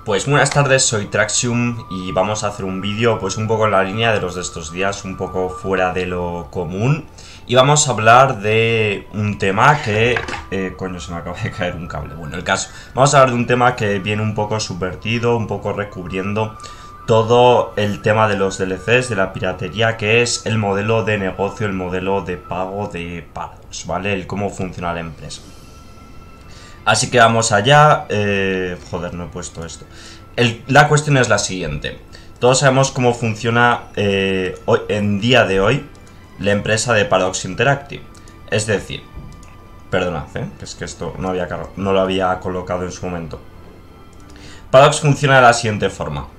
Pues buenas tardes, soy Traxium y vamos a hacer un vídeo pues un poco en la línea de los de estos días, un poco fuera de lo común. Y vamos a hablar de un tema que... coño, se me acaba de caer un cable. Bueno, el caso. Vamos a hablar de un tema que viene un poco subvertido, un poco recubriendo todo el tema de los DLCs, de la piratería, que es el modelo de negocio, el modelo de pago de Paradox, ¿vale? El cómo funciona la empresa. Así que vamos allá. Joder, no he puesto esto. La cuestión es la siguiente. Todos sabemos cómo funciona en día de hoy la empresa de Paradox Interactive. Es decir, perdonad, que es que esto no lo había colocado en su momento. Paradox funciona de la siguiente forma.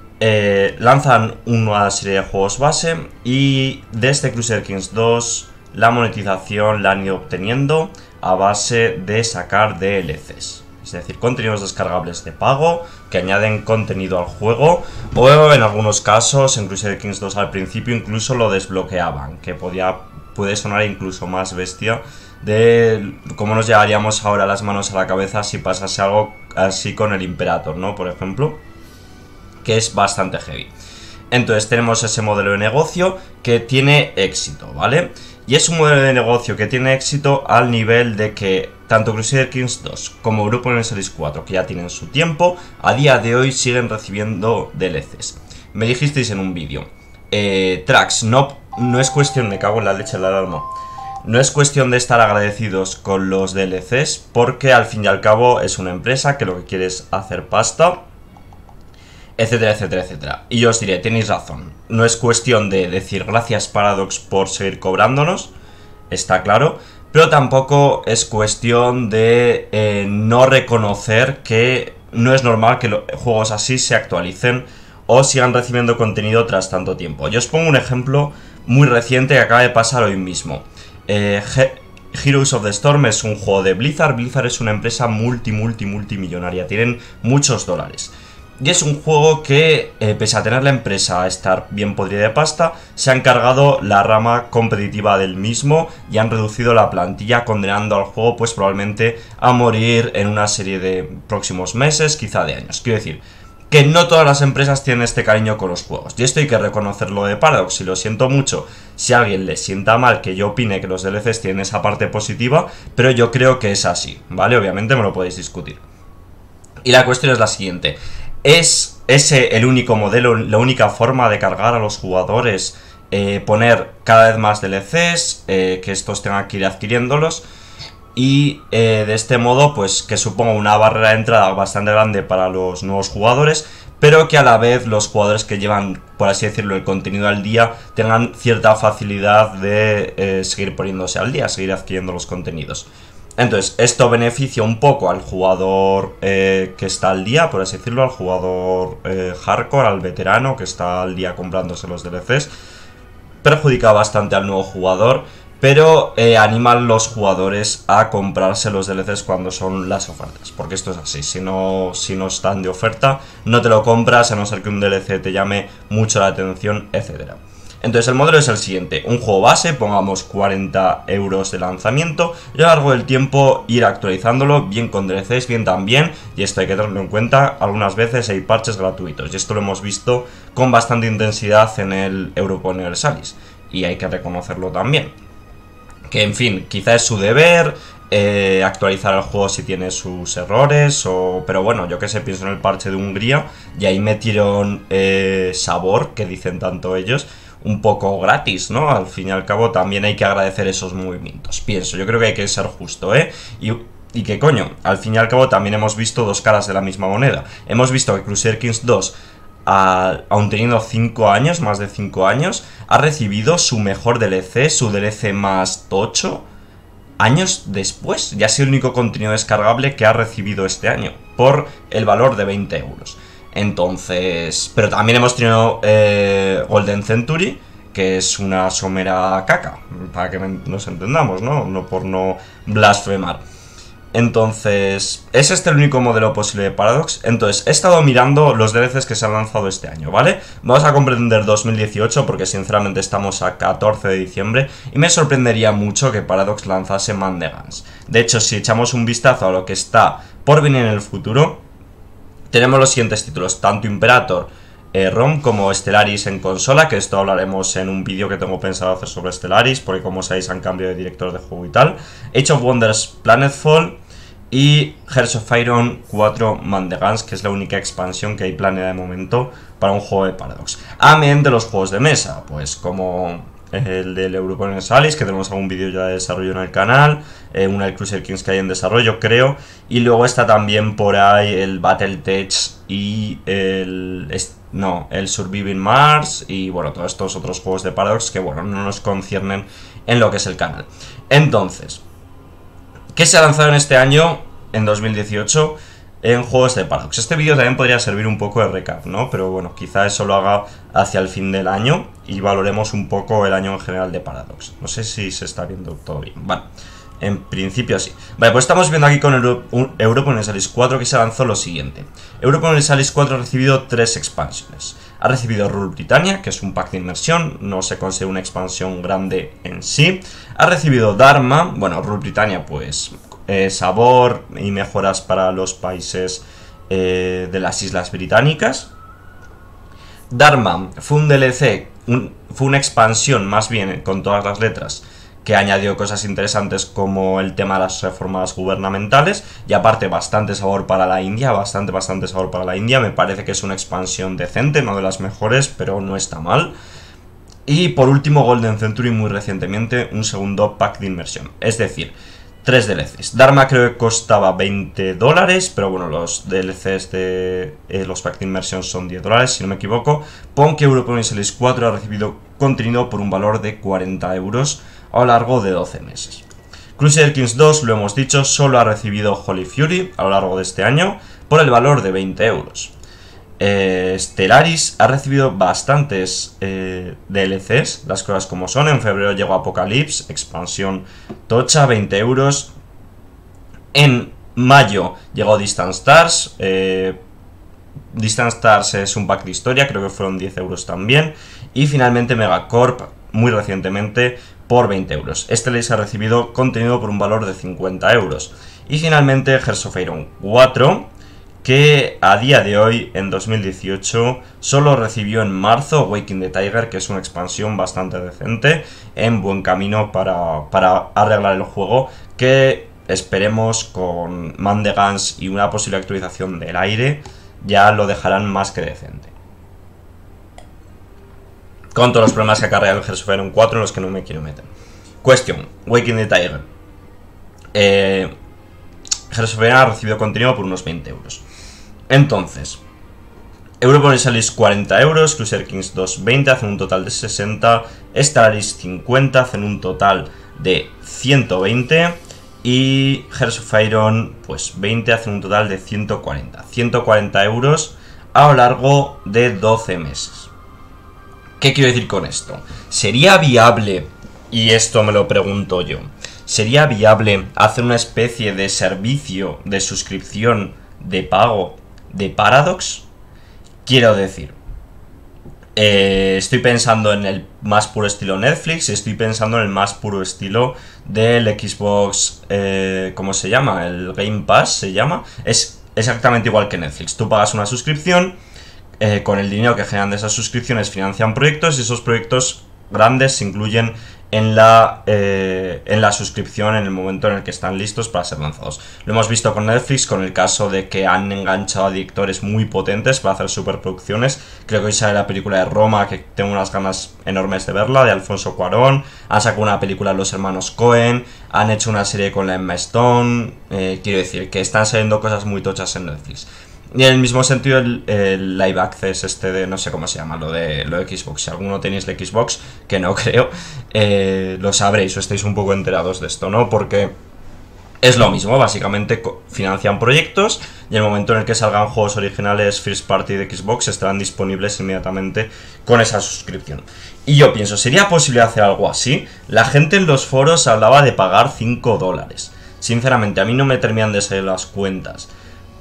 Lanzan una serie de juegos base y desde Crusader Kings 2 la monetización la han ido obteniendo a base de sacar DLCs, es decir, contenidos descargables de pago que añaden contenido al juego, o en algunos casos, en Crusader Kings 2 al principio incluso lo desbloqueaban, que puede sonar incluso más bestia de cómo nos llevaríamos ahora las manos a la cabeza si pasase algo así con el Imperator, ¿no? Por ejemplo, que es bastante heavy. Entonces tenemos ese modelo de negocio que tiene éxito, ¿vale? Y es un modelo de negocio que tiene éxito al nivel de que tanto Crusader Kings 2 como Europa Universalis 4, que ya tienen su tiempo, a día de hoy siguen recibiendo DLCs. Me dijisteis en un vídeo, Trax, no es cuestión, me cago en la leche de la alarma, no es cuestión de estar agradecidos con los DLCs, porque al fin y al cabo es una empresa que lo que quiere es hacer pasta, etcétera, etcétera, etcétera. Y yo os diré, tenéis razón. No es cuestión de decir gracias Paradox por seguir cobrándonos, está claro, pero tampoco es cuestión de no reconocer que no es normal que juegos así se actualicen o sigan recibiendo contenido tras tanto tiempo. Yo os pongo un ejemplo muy reciente que acaba de pasar hoy mismo. Heroes of the Storm es un juego de Blizzard. Blizzard es una empresa multimillonaria, tienen muchos dólares. Y es un juego que, pese a tener la empresa a estar bien podrida de pasta, se han cargado la rama competitiva del mismo y han reducido la plantilla, condenando al juego pues probablemente a morir en una serie de próximos meses, quizá de años. Quiero decir, que no todas las empresas tienen este cariño con los juegos. Y esto hay que reconocerlo de Paradox, y lo siento mucho si a alguien le sienta mal que yo opine que los DLCs tienen esa parte positiva, pero yo creo que es así, ¿vale? Obviamente me lo podéis discutir. Y la cuestión es la siguiente. ¿Es ese el único modelo, la única forma de cargar a los jugadores, poner cada vez más DLCs, que estos tengan que ir adquiriéndolos? Y de este modo, pues que suponga una barrera de entrada bastante grande para los nuevos jugadores, pero que a la vez los jugadores que llevan, por así decirlo, el contenido al día, tengan cierta facilidad de seguir poniéndose al día, seguir adquiriendo los contenidos. Entonces, esto beneficia un poco al jugador que está al día, por así decirlo, al jugador hardcore, al veterano que está al día comprándose los DLCs. Perjudica bastante al nuevo jugador, pero anima a los jugadores a comprarse los DLCs cuando son las ofertas. Porque esto es así, si no están de oferta, no te lo compras a no ser que un DLC te llame mucho la atención, etcétera. Entonces el modelo es el siguiente: un juego base, pongamos 40 euros de lanzamiento, y a lo largo del tiempo ir actualizándolo, bien con DLCs, bien también, y esto hay que tenerlo en cuenta, algunas veces hay parches gratuitos, y esto lo hemos visto con bastante intensidad en el Europa Universalis, y hay que reconocerlo también. Que en fin, quizá es su deber actualizar el juego si tiene sus errores, pero bueno, yo que sé, pienso en el parche de Hungría, y ahí metieron sabor, que dicen tanto ellos, un poco gratis, ¿no? Al fin y al cabo también hay que agradecer esos movimientos, pienso, yo creo que hay que ser justo, y que coño, al fin y al cabo también hemos visto dos caras de la misma moneda. Hemos visto que Crusader Kings 2, aun teniendo 5 años, más de 5 años, ha recibido su mejor DLC, su DLC más tocho, años después. Ya ha sido el único contenido descargable que ha recibido este año, por el valor de 20 euros. Entonces, pero también hemos tenido Golden Century, que es una somera caca, para que nos entendamos, ¿no? No por no blasfemar. Entonces, ¿es este el único modelo posible de Paradox? Entonces, he estado mirando los DLCs que se han lanzado este año, ¿vale? Vamos a comprender 2018 porque sinceramente estamos a 14 de diciembre y me sorprendería mucho que Paradox lanzase Man the Guns. De hecho, si echamos un vistazo a lo que está por venir en el futuro, tenemos los siguientes títulos, tanto Imperator ROM como Stellaris en consola, que esto hablaremos en un vídeo que tengo pensado hacer sobre Stellaris, porque como sabéis han cambiado de director de juego y tal. Age of Wonders Planetfall y Hearts of Iron 4 Man the Guns, que es la única expansión que hay planeada de momento para un juego de Paradox. Amén de los juegos de mesa, pues como el del Europa Universalis, que tenemos algún vídeo ya de desarrollo en el canal, una del Crusader Kings que hay en desarrollo, creo, y luego está también por ahí el Battletech y el Surviving Mars, y bueno, todos estos otros juegos de Paradox que bueno, no nos conciernen en lo que es el canal. Entonces, ¿qué se ha lanzado en este año, en 2018, en juegos de Paradox? Este vídeo también podría servir un poco de recap, ¿no? Pero bueno, quizá eso lo haga hacia el fin del año y valoremos un poco el año en general de Paradox. No sé si se está viendo todo bien. Vale, en principio sí. Vale, pues estamos viendo aquí con Europa Universalis 4 que se lanzó lo siguiente. Europa Universalis 4 ha recibido 3 expansiones. Ha recibido Rule Britannia, que es un pack de inmersión, no se considera una expansión grande en sí. Ha recibido Dharma, bueno, Rule Britannia pues sabor y mejoras para los países de las Islas Británicas. Dharma fue un DLC, fue una expansión más bien con todas las letras, que añadió cosas interesantes como el tema de las reformas gubernamentales y aparte bastante sabor para la India, bastante sabor para la India. Me parece que es una expansión decente, no de las mejores, pero no está mal. Y por último Golden Century muy recientemente, un segundo pack de inmersión, es decir, 3 DLCs. Dharma creo que costaba $20, pero bueno, los DLCs de los packs de inmersión son $10, si no me equivoco. Pon que Europa Universalis 4 ha recibido contenido por un valor de 40 euros a lo largo de 12 meses. Crusader Kings 2, lo hemos dicho, solo ha recibido Holy Fury a lo largo de este año por el valor de 20 euros. Stellaris ha recibido bastantes DLCs, las cosas como son. En febrero llegó Apocalypse, expansión tocha, 20 euros. En mayo llegó Distant Stars. Distant Stars es un pack de historia, creo que fueron 10 euros también. Y finalmente Megacorp, muy recientemente, por 20 euros. Stellaris ha recibido contenido por un valor de 50 euros. Y finalmente Hearts of Iron 4, que a día de hoy, en 2018, solo recibió en marzo Waking the Tiger, que es una expansión bastante decente, en buen camino para arreglar el juego, que esperemos con Man the Guns y una posible actualización del aire, ya lo dejarán más que decente. Con todos los problemas que acarrea el Hearts of Iron 4 en los que no me quiero meter. Cuestión, Waking the Tiger. Hearts of Iron ha recibido contenido por unos 20 euros. Entonces, Europa Universalis 40 euros, Crusader Kings 2 20, hacen un total de 60, Stellaris 50, hacen un total de 120 y Hearts of Iron pues 20, hacen un total de 140. 140 euros a lo largo de 12 meses. ¿Qué quiero decir con esto? ¿Sería viable, y esto me lo pregunto yo, sería viable hacer una especie de servicio de suscripción de pago de Paradox? Quiero decir, estoy pensando en el más puro estilo Netflix, estoy pensando en el más puro estilo del Xbox, ¿cómo se llama? El Game Pass se llama. Es exactamente igual que Netflix. Tú pagas una suscripción, con el dinero que generan de esas suscripciones financian proyectos y esos proyectos grandes se incluyen en la suscripción en el momento en el que están listos para ser lanzados. Lo hemos visto con Netflix, con el caso de que han enganchado a directores muy potentes para hacer superproducciones. Creo que hoy sale la película de Roma, que tengo unas ganas enormes de verla, de Alfonso Cuarón. Han sacado una película de los hermanos Cohen, han hecho una serie con la Emma Stone. Quiero decir que están saliendo cosas muy tochas en Netflix. Y en el mismo sentido el Live Access este de, no sé cómo se llama, lo de Xbox. Si alguno tenéis la Xbox, que no creo, lo sabréis o estáis un poco enterados de esto, ¿no? Porque es lo mismo, básicamente financian proyectos y en el momento en el que salgan juegos originales First Party de Xbox estarán disponibles inmediatamente con esa suscripción. Y yo pienso, ¿sería posible hacer algo así? La gente en los foros hablaba de pagar $5. Sinceramente, a mí no me terminan de salir las cuentas.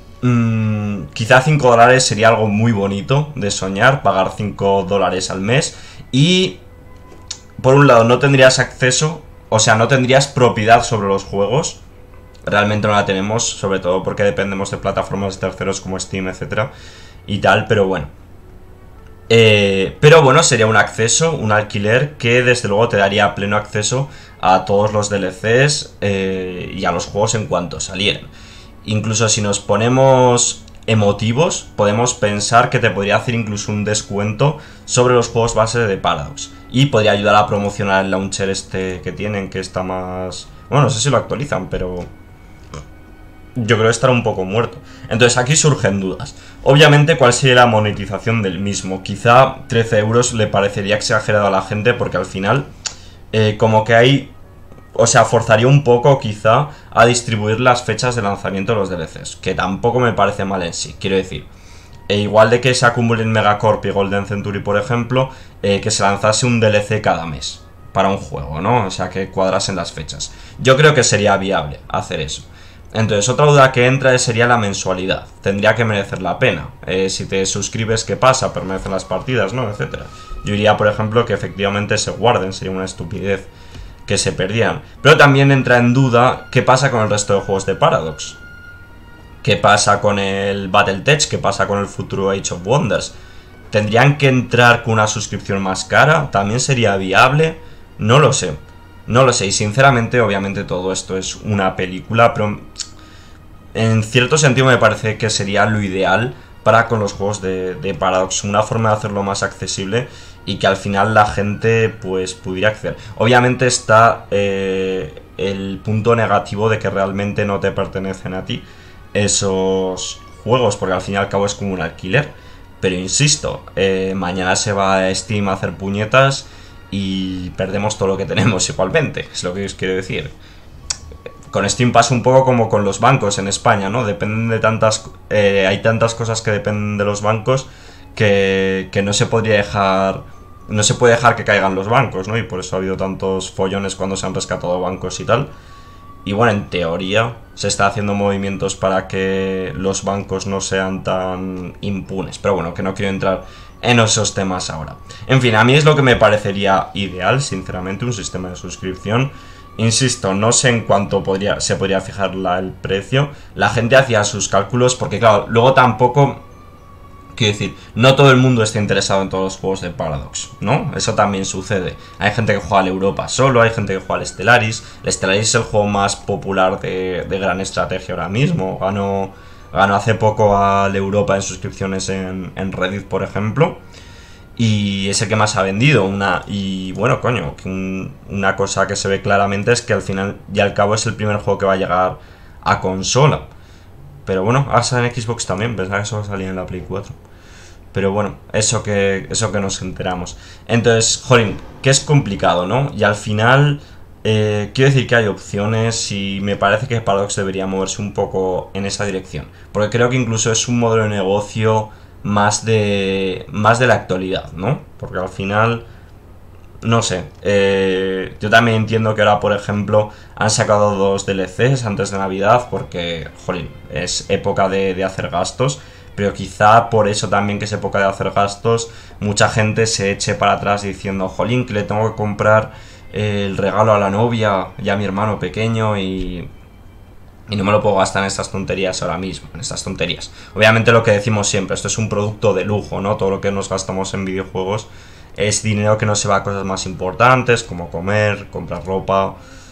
Quizá $5 sería algo muy bonito de soñar, pagar $5 al mes. Y por un lado no tendrías acceso, o sea, no tendrías propiedad sobre los juegos, realmente no la tenemos, sobre todo porque dependemos de plataformas de terceros como Steam, etcétera, y tal, pero bueno. Pero bueno, sería un acceso, un alquiler que desde luego te daría pleno acceso a todos los DLCs y a los juegos en cuanto salieran. Incluso si nos ponemos emotivos, podemos pensar que te podría hacer incluso un descuento sobre los juegos base de Paradox. Y podría ayudar a promocionar el launcher este que tienen, que está más... Bueno, no sé si lo actualizan, pero yo creo que estará un poco muerto. Entonces aquí surgen dudas. Obviamente, ¿cuál sería la monetización del mismo? Quizá 13 euros le parecería exagerado a la gente porque al final como que hay... O sea, forzaría un poco quizá a distribuir las fechas de lanzamiento de los DLCs, que tampoco me parece mal en sí, quiero decir. Igual de que se acumulen Megacorp y Golden Century, por ejemplo, que se lanzase un DLC cada mes para un juego, ¿no? O sea, que cuadrasen las fechas. Yo creo que sería viable hacer eso. Entonces, otra duda que entra sería la mensualidad. Tendría que merecer la pena. Si te suscribes, ¿qué pasa? Permanecen las partidas, ¿no? Etcétera. Yo diría, por ejemplo, que efectivamente se guarden. Sería una estupidez que se perdieran. Pero también entra en duda qué pasa con el resto de juegos de Paradox. ¿Qué pasa con el Battletech? ¿Qué pasa con el futuro Age of Wonders? ¿Tendrían que entrar con una suscripción más cara? ¿También sería viable? No lo sé. No lo sé. Y sinceramente, obviamente todo esto es una película, pero en cierto sentido me parece que sería lo ideal para con los juegos de Paradox. Una forma de hacerlo más accesible y que al final la gente pues pudiera acceder. Obviamente está el punto negativo de que realmente no te pertenecen a ti esos juegos, porque al fin y al cabo es como un alquiler. Pero insisto, mañana se va a Steam a hacer puñetas y perdemos todo lo que tenemos igualmente, es lo que os quiero decir. Con Steam pasa un poco como con los bancos en España, ¿no? Dependen de tantas... hay tantas cosas que dependen de los bancos que no se podría dejar... No se puede dejar que caigan los bancos, ¿no? Y por eso ha habido tantos follones cuando se han rescatado bancos y tal. Y bueno, en teoría se está haciendo movimientos para que los bancos no sean tan impunes. Pero bueno, que no quiero entrar en esos temas ahora. En fin, a mí es lo que me parecería ideal, sinceramente, un sistema de suscripción. Insisto, no sé en cuánto se podría fijar el precio. La gente hacía sus cálculos porque, claro, luego tampoco... Quiero decir, no todo el mundo está interesado en todos los juegos de Paradox, ¿no? Eso también sucede. Hay gente que juega al Europa solo, hay gente que juega al Stellaris. El Stellaris es el juego más popular de gran estrategia ahora mismo. Ganó hace poco al Europa en suscripciones en Reddit, por ejemplo. Y es el que más ha vendido. Y bueno, coño, una cosa que se ve claramente es que al final y al cabo es el primer juego que va a llegar a consola. Pero bueno, ahora sale en Xbox también, pensaba que solo salía en la Play 4. Pero bueno, eso que nos enteramos. Entonces, jolín, que es complicado, ¿no? Y al final, quiero decir que hay opciones y me parece que Paradox debería moverse un poco en esa dirección. Porque creo que incluso es un modelo de negocio más de la actualidad, ¿no? Porque al final... No sé, yo también entiendo que ahora, por ejemplo, han sacado 2 DLCs antes de Navidad porque, jolín, es época de hacer gastos, pero quizá por eso también que es época de hacer gastos, mucha gente se eche para atrás diciendo, jolín, que le tengo que comprar el regalo a la novia y a mi hermano pequeño y no me lo puedo gastar en estas tonterías ahora mismo, en estas tonterías. Obviamente lo que decimos siempre, esto es un producto de lujo, ¿no? Todo lo que nos gastamos en videojuegos es dinero que no se va a cosas más importantes como comer, comprar ropa.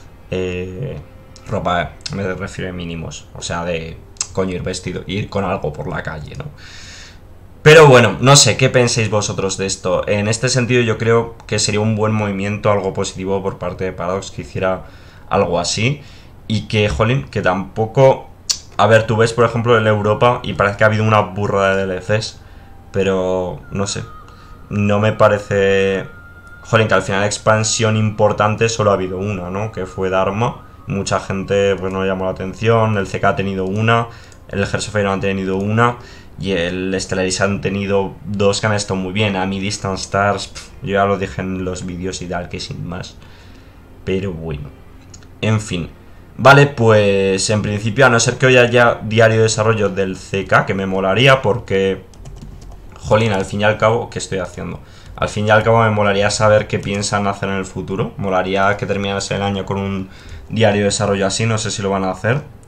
Ropa me refiero a mínimos, o sea, de coño ir vestido, ir con algo por la calle, ¿no? Pero bueno, no sé, ¿qué pensáis vosotros de esto? En este sentido yo creo que sería un buen movimiento, algo positivo por parte de Paradox que hiciera algo así. Y que, jolín, que tampoco... A ver, tú ves por ejemplo el Europa y parece que ha habido una burrada de DLCs, pero no sé, no me parece... Jolín, que al final expansión importante solo ha habido una, ¿no? Que fue Dharma. Mucha gente pues no le llamó la atención. El CK ha tenido una, el Hearts of Iron ha tenido una y el Stellaris han tenido 2 que han estado muy bien. A mi Distant Stars, yo ya lo dije en los vídeos y tal, que sin más. Pero bueno, en fin. Vale, pues en principio, a no ser que hoy haya diario de desarrollo del CK, que me molaría porque... Jolín, al fin y al cabo, ¿qué estoy haciendo? Al fin y al cabo me molaría saber qué piensan hacer en el futuro. Molaría que terminase el año con un diario de desarrollo así, no sé si lo van a hacer.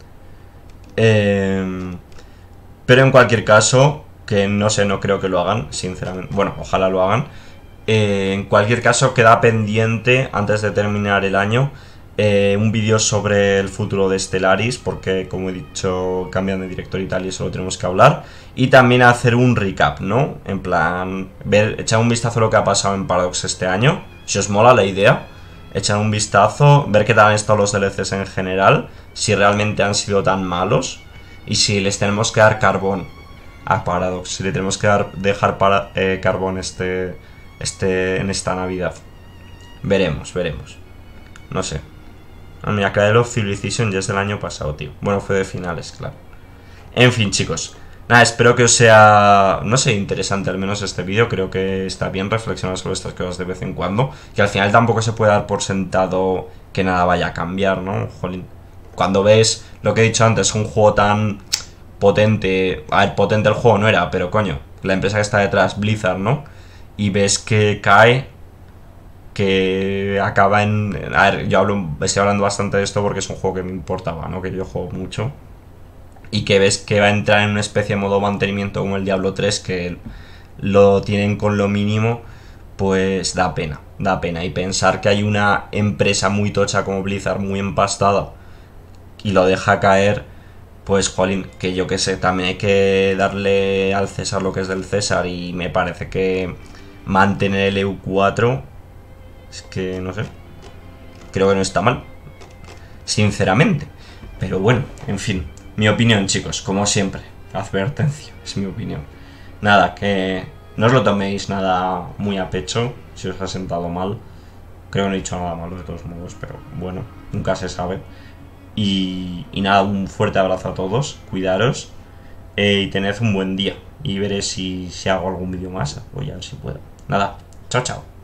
Eh, pero en cualquier caso, que no sé, no creo que lo hagan, sinceramente. Bueno, ojalá lo hagan. En cualquier caso, queda pendiente, antes de terminar el año, un vídeo sobre el futuro de Stellaris, porque como he dicho, cambian de director y tal, y eso lo tenemos que hablar. Y también hacer un recap, ¿no? En plan, echar un vistazo a lo que ha pasado en Paradox este año. Si os mola la idea, echar un vistazo, ver qué tal han estado los DLCs en general, si realmente han sido tan malos, y si les tenemos que dar carbón a Paradox, si le tenemos que dejar carbón en esta Navidad. Veremos. No sé. Mira, Cradle of Civilization ya es del año pasado, tío. Bueno, fue de finales, claro. En fin, chicos. Nada, espero que os sea, no sé, interesante al menos este vídeo. Creo que está bien reflexionar sobre estas cosas de vez en cuando. Que al final tampoco se puede dar por sentado que nada vaya a cambiar, ¿no? Jolín. Cuando ves lo que he dicho antes, un juego tan potente. A ver, potente el juego no era, pero coño, la empresa que está detrás, Blizzard, ¿no? Y ves que cae, que acaba en... A ver, estoy hablando bastante de esto porque es un juego que me importaba, ¿no? Que yo juego mucho. Y que ves que va a entrar en una especie de modo mantenimiento como el Diablo 3, que lo tienen con lo mínimo, pues da pena. Y pensar que hay una empresa muy tocha como Blizzard, muy empastada, y lo deja caer, pues jolín, que yo que sé, también hay que darle al César lo que es del César, y me parece que mantener el EU4, es que no sé, creo que no está mal, sinceramente. Pero bueno, en fin, mi opinión, chicos, como siempre, advertencia, es mi opinión. Nada, que no os lo toméis nada muy a pecho, si os ha sentado mal. Creo que no he dicho nada malo de todos modos, pero bueno, nunca se sabe. Y nada, un fuerte abrazo a todos, cuidaros, y tened un buen día. Y veré si hago algún vídeo más, o ya si puedo. Nada, chao.